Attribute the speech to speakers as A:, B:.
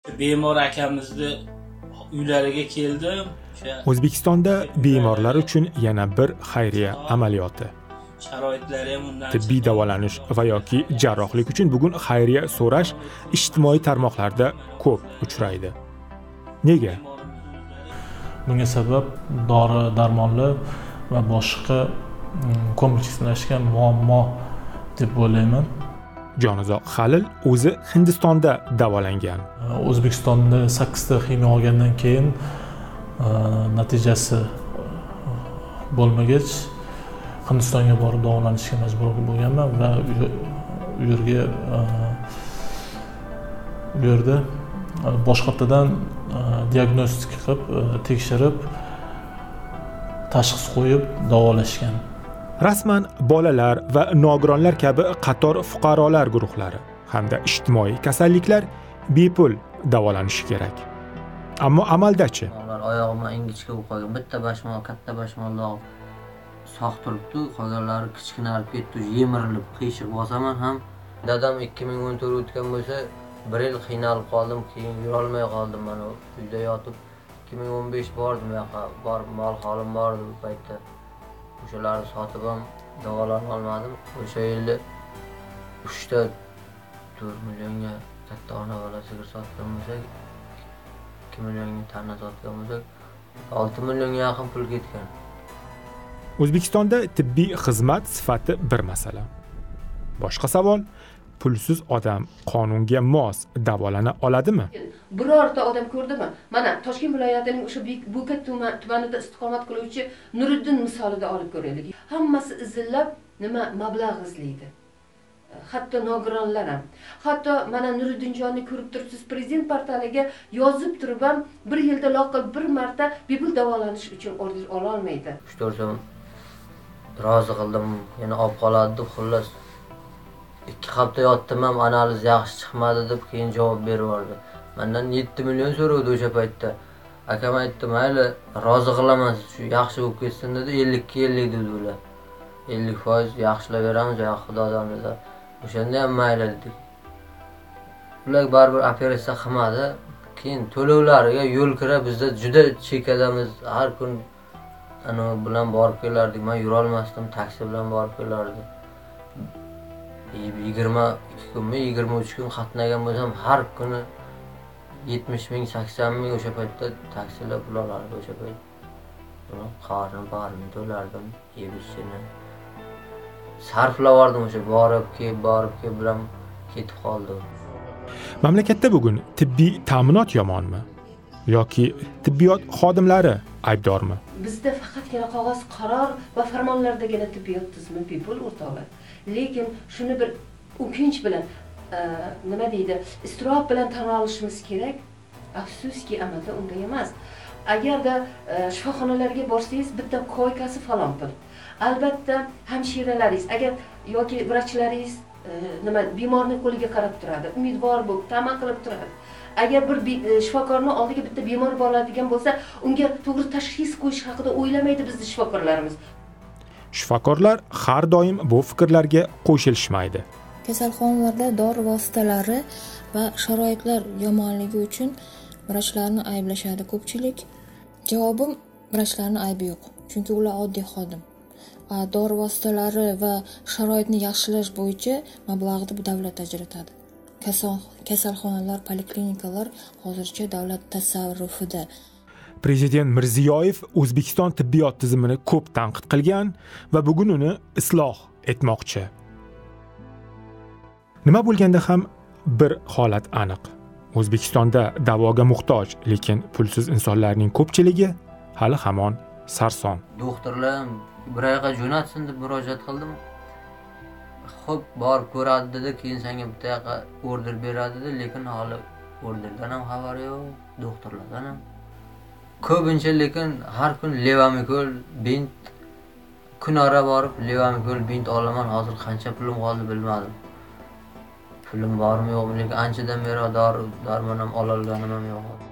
A: Bemor akamizni uylariga keldim.
B: O'zbekistonda bemorlar uchun yana bir xayriya amaliyoti.
A: Sharoitlari ham undan
B: Tibbiy davolanish va yoki jarrohlik uchun bugun xayriya so'rash ijtimoiy tarmoqlarda ko'p uchraydi. Nega?
C: Bunga sabab dori-darmonli va boshqa komplekslashgan muammo deb o'ylayman.
B: Jonizoq Halil o'zi Hindistonda davolangan.
C: O'zbekistonda 8 ta ximiya olgandan keyin natijasi bo'lmagach Hindistonga borib davolanishga majbur bo'lganman va u yerda boshqatdan diagnostik qilib, tekshirib, tashxis qo'yib davolashgan.
B: Rasman bolalar va nogironlar kabi qator fuqarolar guruhlari hamda ijtimoiy kasalliklar bepul davolanishi kerak. Ammo amaldachi?
D: Oyog'imdan ingichka bo'lib qolgan. Bitta bashmol, katta bashmollar sog' turibdi, qolganlari kichkinarib ketdi, yemirilib, qiyshiq bosaman ham. Dadam 2014 o'tgan bo'lsa, 1 yil qiynalib qoldim, keyin yura olmay qoldim. Mana uyda yotib 2015 bordim, borib mol holim bor edi bu paytda. O'shalarni sotib ham davolana olmadim. O'sha yilda 3 ta 4 millionga katta ona bola sigir sotgan bo'lsak, 2 millionga tanna sotgan bo'lsak, 6 millionga yaqin pul ketgan.
B: O'zbekistonda tibbiy xizmat sifati bir masala. Boshqa savol, pulsiz odam qonunga mos davolana oladimi?
E: Birorta odam ko'rdimi? Mana Toshkent viloyatining o'sha Bo'kat tumanida istiqomat qiluvchi Nuriddin misolida olib ko'raylik. Hammasi izillab mablag' izlaydi. Hatto nogironlar ham. Hatto mana Nuriddinjonni ko'rib turibsiz, prezident portaliga yozib turib ham 1 yilda loqal 1 marta bepul davolanish uchun order ola olmaydi.
D: 3-4 so'm rozi qildim, yana olib qoladi deb xullas 2 hafta yotdim ham analiz yaxshi chiqmadi deb keyin javob berib yubordi. Mendan 7 million so'radi o'sha paytda. Akam aytdi, "Mayli, rozi qilaman, shu yaxshi bo'lib ketsin" dedi. 50 ga 50 dedi ular. 50% yaxshilab beramiz, ya Xudodan dedi. O'shanda ham mayli dedik. Ular baribir operatsiya qilmadi. Keyin to'lovlariga yo'l kira bizda juda chekadamiz. Har kun ana bilan borib kelardik. Men yura olmasdim, taksi bilan borib kelardim. 22 kunmi, 23 kun qatnagan bo'lsam, har kuni 70 ming, 80 ming o'sha paytda taksilar pul olardi o'sha payt. Buni qarini to'lardim, yeb-ichishni. Sarflavardim o'sha borib kelib bilan ketib qoldi.
B: Mamlakatda bugun tibbiy ta'minot yomonmi? Yoki tibbiyot xodimlari aybdormi?
E: Bizda faqatgina qog'oz qaror va farmonlardagina tibbiyot tizimi bepul o'rtoqlar. Lekin shuni bir o'kinch bilan nima deydi, istrof bilan tan olishimiz kerak. Afsuski amalda unday emas. Agarda shifoxonalarga borsangiz bitta koykasi falon pul. Albatta hamshiralaringiz agar yoki vrachlaringiz bemorning qo'liga qarab turadi, umidvor bo'lib ta'min qilib turadi. Agar bir shifokorning oldiga bitta bemor boradigan bo'lsa, unga to'g'ri tashxis qo'yish haqida o'ylamaydi bizning shifokorlarimiz.
B: Shifokorlar har doim bu fikrlarga qo'shilishmaydi.
F: Kasalxonalarda dori vositalari va sharoitlar yomonligi uchun vrachlarni ayblashadi ko'pchilik. Javobim, vrachlarning aybi yo'q, chunki ular oddiy xodim. Dori vositalari va sharoitni yaxshilash bo'yicha mablag'ni davlat ajratadi. Kasalxonalar, poliklinikalar hozircha davlat tasarrufida.
B: Prezident Mirziyoyev O'zbekiston tibbiyot tizimini ko'p tanqid qilgan va bugun uni isloh etmoqchi. Nima bo'lganda ham bir holat aniq. O'zbekistonda davoga muhtoj, lekin pulsiz insonlarning ko'pchiligi hali hamon sarson.
D: Doktorlar bir oyga jo'natsin deb murojaat qildim. Xo'p, borib ko'radi dedi, keyin senga bitta yoqqa order beradi dedi, lekin hali orderdan ham xabar yo'q, doktorlardan ham. Ko'pincha lekin har kun Levamikol, bint kunora borib Levamikol, bint olaman. Hozir qancha pulim qoldi bilmadim. Pulim bormi yo'qmi, lekin anchadan beri dori-darmon ham ola olganim ham yo'q.